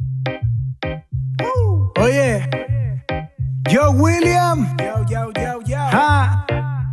Oye, yo William. Ja.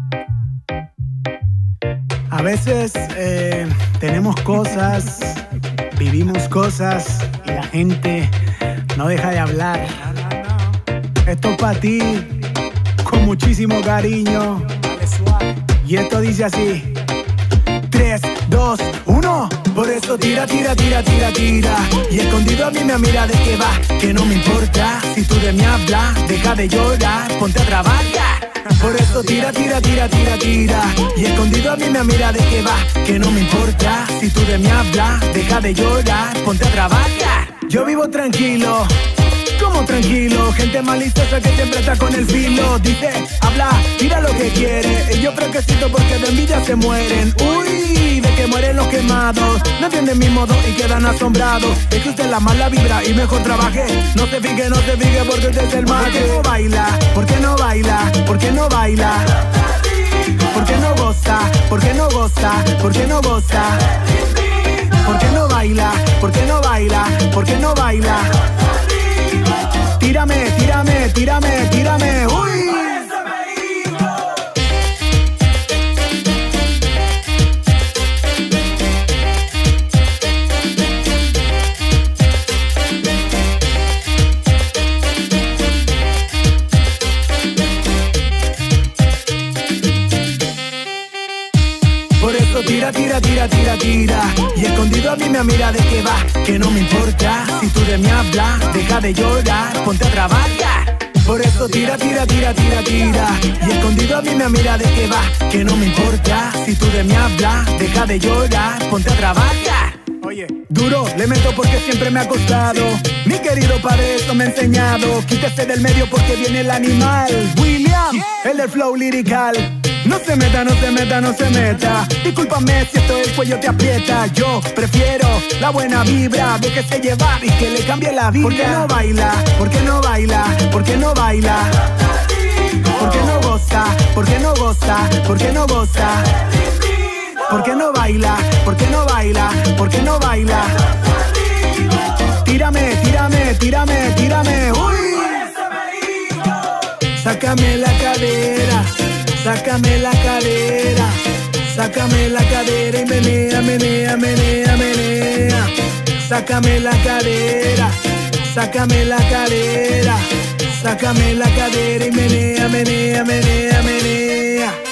A veces tenemos cosas, vivimos cosas y la gente no deja de hablar. Esto para ti, con muchísimo cariño. Y esto dice así: 3, 2, 1. Por eso tira, tira, tira, tira, tira. Y escondido a mí me mira de qué va, que no me importa. Si tú de mí hablas, deja de llorar, ponte a trabajar. Por eso tira, tira, tira, tira, tira. Y escondido a mí me mira de qué va, que no me importa. Si tú de mí hablas, deja de llorar, ponte a trabajar. Yo vivo tranquilo, como tranquilo, gente maliciosa que siempre está con el filo. Dice, habla, tira lo que quiere. Y yo fresquecito porque de envidia se mueren. Uy, de que mueren los quemados. No entienden mi modo y quedan asombrados. Es que usted la mala vibra y mejor trabaje. No se fije, no se fije porque usted es el mal. ¿Por qué no baila? ¿Por qué no baila? ¿Por qué no baila? ¿Por qué no goza? ¿Por qué no goza? ¿Por qué no goza? ¿Por qué no baila? ¿Por qué no baila? ¿Por qué no baila? Tírame, tírame, tírame, tírame, uy. Por eso tira, tira, tira, tira, tira. Y escondido a mí me mira de qué va, que no me importa. Si tú de mí hablas, deja de llorar, ponte a trabajar. Por eso tira, tira, tira, tira, tira. Y escondido a mí me mira de qué va, que no me importa. Si tú de mí hablas, deja de llorar, ponte a trabajar. Oye, duro, le meto porque siempre me ha costado. Mi querido padre esto me ha enseñado. Quítese del medio porque viene el animal. William, el del flow lirical. No se meta, no se meta, no se meta. Discúlpame si esto el cuello te aprieta. Yo prefiero la buena vibra, déjese llevar y que le cambie la vida. ¿Por qué no baila? ¿Por qué no baila? ¿Por qué no baila? ¿Por qué no goza? ¿Por qué no goza? ¿Por qué no goza? ¿Por qué no baila? ¿Por qué no baila? ¿Por qué no baila? Tírame, tírame, tírame, tírame, uy. Sácame la cadera, sácame la cadera, sácame la cadera y menea, menea, menea, menea. Sácame la cadera, sácame la cadera, sácame la cadera y menea, menea, menea, menea.